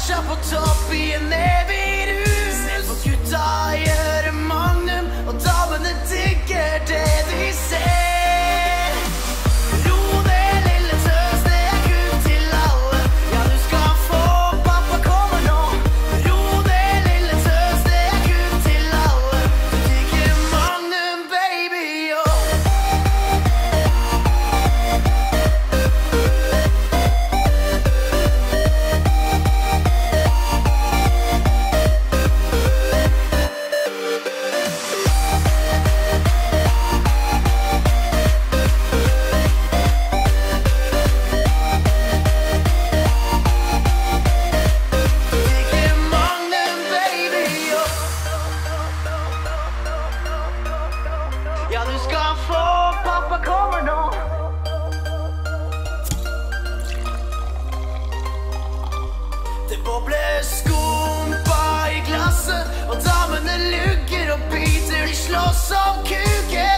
fortsatt på topp i en evig rus. Se på gutta gjøre magnum, og damene digger det de ser. Ro det lille tøs, det er kult til alle. Ja, du skal få, pappa kommer nå. Ro det lille tøs, det er kult til alle. Du digger magnum, baby, yo. Ja, du skal få, pappa kommer nå. Det bobler skumpa i glasset, og damene lugger og biter, de slåss om kuken.